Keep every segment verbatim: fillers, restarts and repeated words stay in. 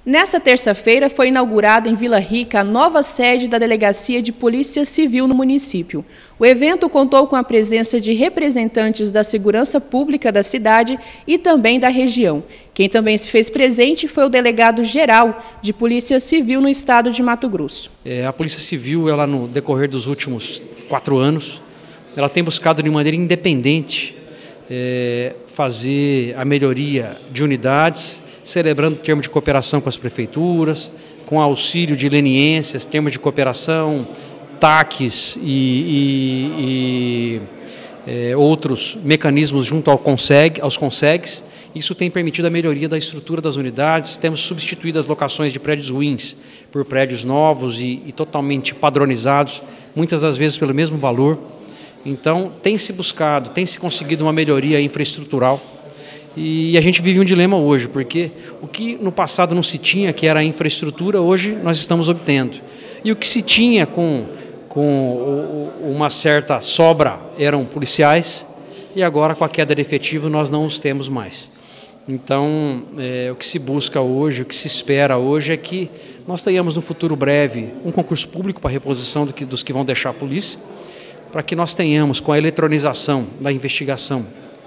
Nesta terça-feira foi inaugurada em Vila Rica a nova sede da Delegacia de Polícia Civil no município. O evento contou com a presença de representantes da segurança pública da cidade e também da região. Quem também se fez presente foi o delegado-geral de Polícia Civil no estado de Mato Grosso. É, a Polícia Civil, ela, no decorrer dos últimos quatro anos, ela tem buscado de maneira independente é, fazer a melhoria de unidades, celebrando termos de cooperação com as prefeituras, com auxílio de leniências, termos de cooperação, T A Cs e, e, e é, outros mecanismos junto ao Conseg, aos Consegs. Isso tem permitido a melhoria da estrutura das unidades. Temos substituído as locações de prédios ruins por prédios novos e, e totalmente padronizados, muitas das vezes pelo mesmo valor. Então, tem se buscado, tem se conseguido uma melhoria infraestrutural. E a gente vive um dilema hoje, porque o que no passado não se tinha, que era a infraestrutura, hoje nós estamos obtendo. E o que se tinha com, com uma certa sobra eram policiais, e agora com a queda de efetivo nós não os temos mais. Então, é, o que se busca hoje, o que se espera hoje é que nós tenhamos no futuro breve um concurso público para a reposição do que, dos que vão deixar a polícia, para que nós tenhamos, com a eletronização da investigação,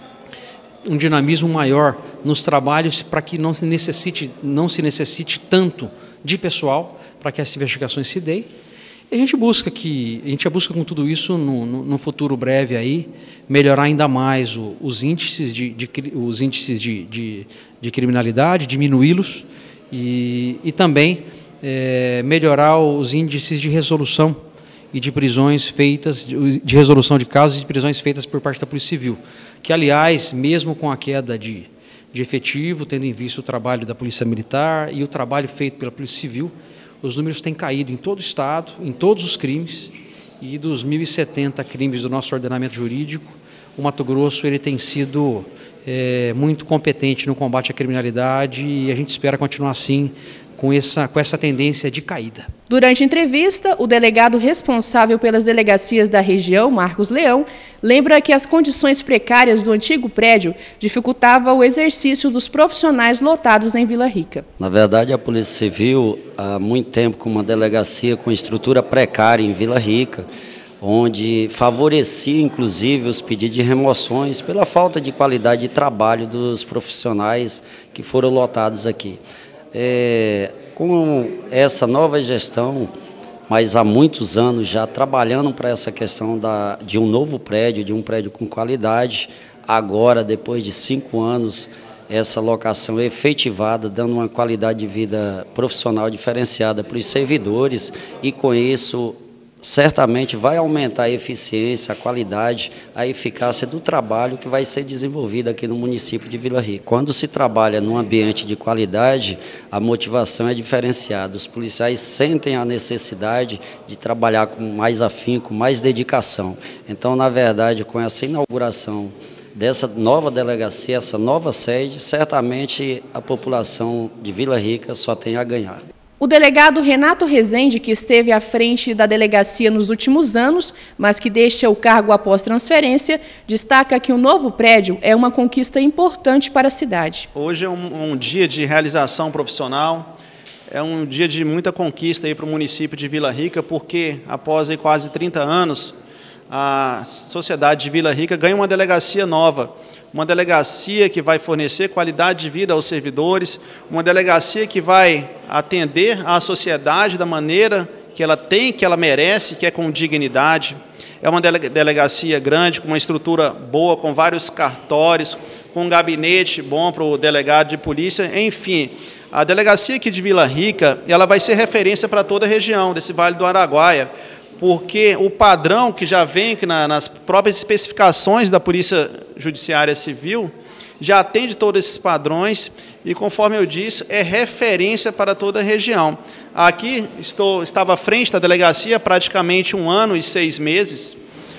um dinamismo maior nos trabalhos para que não se necessite, não se necessite tanto de pessoal para que essas investigações se deem. E a gente busca que a gente busca com tudo isso no, no, no futuro breve aí melhorar ainda mais o, os índices de, de os índices de, de, de criminalidade, diminuí-los e, e também é, melhorar os índices de resolução e de prisões feitas, de, de resolução de casos e de prisões feitas por parte da Polícia Civil. Que, aliás, mesmo com a queda de, de efetivo, tendo em vista o trabalho da Polícia Militar e o trabalho feito pela Polícia Civil, os números têm caído em todo o Estado, em todos os crimes, e dos mil e setenta crimes do nosso ordenamento jurídico, o Mato Grosso ele tem sido é, muito competente no combate à criminalidade e a gente espera continuar assim, com essa, com essa tendência de caída. Durante a entrevista, o delegado responsável pelas delegacias da região, Marcos Leão, lembra que as condições precárias do antigo prédio dificultavam o exercício dos profissionais lotados em Vila Rica. Na verdade, a Polícia Civil, há muito tempo, com uma delegacia com estrutura precária em Vila Rica, onde favorecia, inclusive, os pedidos de remoções pela falta de qualidade de trabalho dos profissionais que foram lotados aqui. É, com essa nova gestão, mas há muitos anos já trabalhando para essa questão da, de um novo prédio, de um prédio com qualidade, agora, depois de cinco anos, essa locação é efetivada, dando uma qualidade de vida profissional diferenciada para os servidores e, com isso, certamente vai aumentar a eficiência, a qualidade, a eficácia do trabalho que vai ser desenvolvido aqui no município de Vila Rica. Quando se trabalha num ambiente de qualidade, a motivação é diferenciada. Os policiais sentem a necessidade de trabalhar com mais afinco, com mais dedicação. Então, na verdade, com essa inauguração dessa nova delegacia, essa nova sede, certamente a população de Vila Rica só tem a ganhar. O delegado Renato Rezende, que esteve à frente da delegacia nos últimos anos, mas que deixa o cargo após transferência, destaca que o novo prédio é uma conquista importante para a cidade. Hoje é um, um dia de realização profissional, é um dia de muita conquista aí para o município de Vila Rica, porque após aí quase trinta anos, a sociedade de Vila Rica ganha uma delegacia nova. Uma delegacia que vai fornecer qualidade de vida aos servidores, uma delegacia que vai atender à sociedade da maneira que ela tem, que ela merece, que é com dignidade. É uma delegacia grande, com uma estrutura boa, com vários cartórios, com um gabinete bom para o delegado de polícia, enfim. A delegacia aqui de Vila Rica, ela vai ser referência para toda a região desse Vale do Araguaia, porque o padrão que já vem nas próprias especificações da Polícia Judiciária Civil já atende todos esses padrões e, conforme eu disse, é referência para toda a região. Aqui estou, estava à frente da delegacia há praticamente um ano e seis meses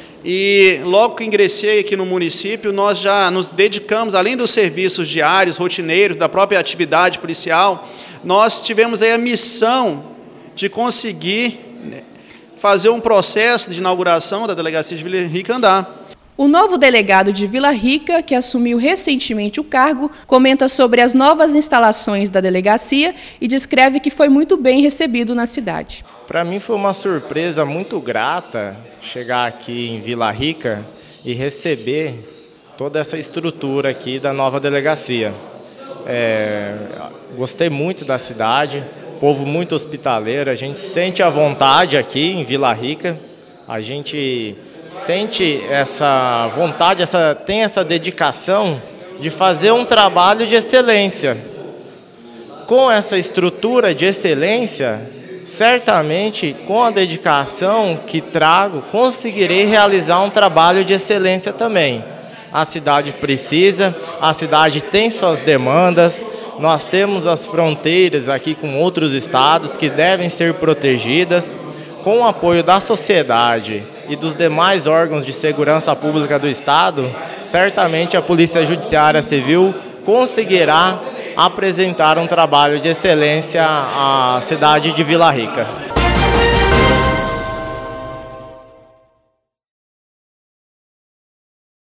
e logo que ingressei aqui no município, nós já nos dedicamos, além dos serviços diários, rotineiros, da própria atividade policial, nós tivemos aí a missão de conseguir fazer um processo de inauguração da delegacia de Vila Rica andar. O novo delegado de Vila Rica, que assumiu recentemente o cargo, comenta sobre as novas instalações da delegacia e descreve que foi muito bem recebido na cidade. Para mim foi uma surpresa muito grata chegar aqui em Vila Rica e receber toda essa estrutura aqui da nova delegacia. É, gostei muito da cidade, povo muito hospitaleiro, a gente sente a vontade aqui em Vila Rica, a gente sente essa vontade, essa, tem essa dedicação de fazer um trabalho de excelência. Com essa estrutura de excelência, certamente, com a dedicação que trago, conseguirei realizar um trabalho de excelência também. A cidade precisa, a cidade tem suas demandas, nós temos as fronteiras aqui com outros estados que devem ser protegidas. Com o apoio da sociedade e dos demais órgãos de segurança pública do Estado, certamente a Polícia Judiciária Civil conseguirá apresentar um trabalho de excelência à cidade de Vila Rica.